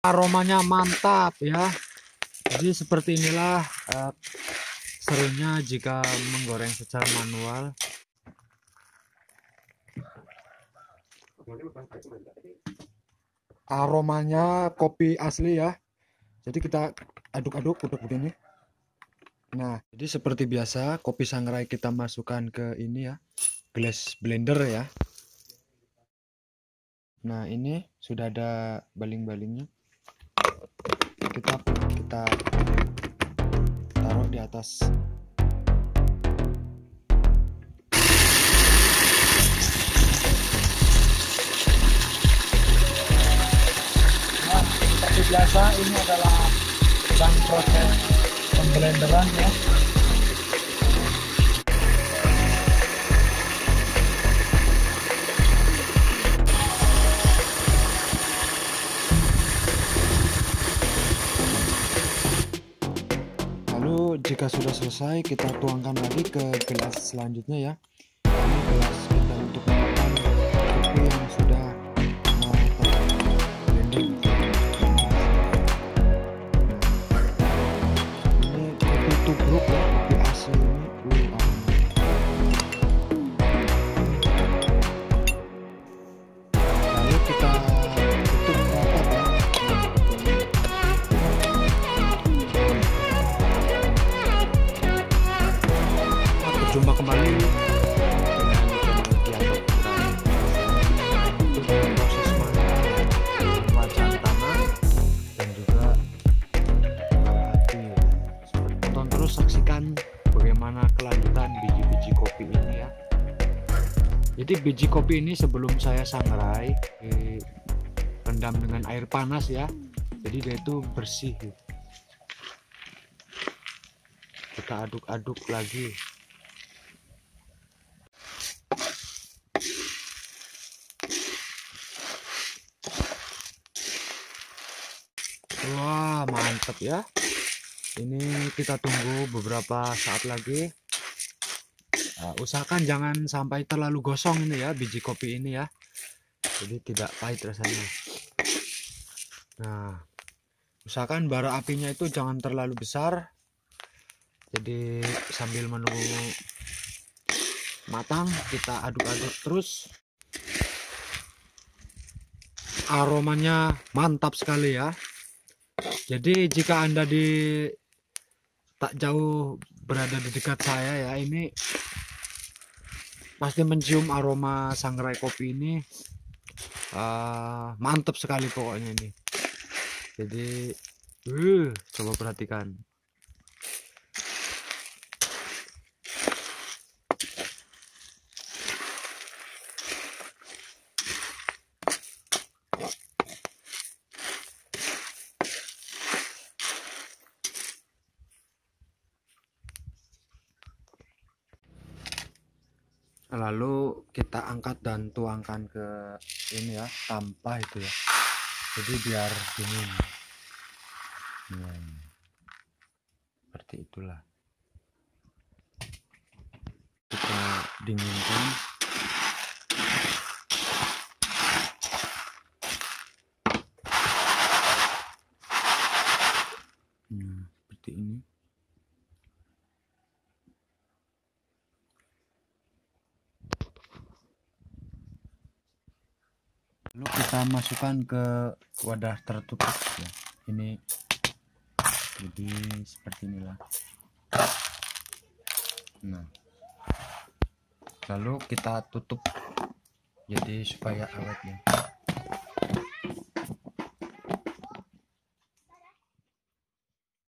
Aromanya mantap ya. Jadi seperti inilah serunya jika menggoreng secara manual. Aromanya kopi asli ya. Jadi kita aduk-aduk udah ini. Nah, jadi seperti biasa kopi sangrai kita masukkan ke ini ya, gelas blender ya. Nah, ini sudah ada baling-balingnya. Kita taruh di atas. Nah, seperti biasa ini adalah proses pemblenderan ya. Lalu jika sudah selesai kita tuangkan lagi ke gelas selanjutnya ya. Ini gelas kita untuk menampung kopi yang sudah terblending. Ini kopi tubruk ya, kopi asli ini. Lalu kita tutup rapat ya. Berjumpa kembali dengan channel Kian proses pembuatan tanah dan juga hati. Tonton terus, saksikan bagaimana kelanjutan biji-biji kopi ini ya. Jadi biji kopi ini sebelum saya sangrai direndam dengan air panas ya. Jadi dia itu bersih. Kita aduk-aduk lagi. Wah, mantap ya. Ini kita tunggu beberapa saat lagi. Usahakan jangan sampai terlalu gosong ini ya, biji kopi ini ya. Jadi tidak pahit rasanya. Nah, usahakan bara apinya itu jangan terlalu besar. Jadi sambil menunggu matang, kita aduk-aduk terus. Aromanya mantap sekali ya. Jadi jika Anda tak jauh berada di dekat saya ya, ini pasti mencium aroma sangrai kopi ini. Mantap sekali pokoknya ini. Jadi coba perhatikan. Lalu kita angkat dan tuangkan ke ini ya, tampah itu ya. Jadi biar dingin. Seperti itulah. Kita dinginkan. Seperti ini. Lalu kita masukkan ke wadah tertutup ya. Ini jadi seperti inilah. Nah, lalu kita tutup jadi supaya awet ya.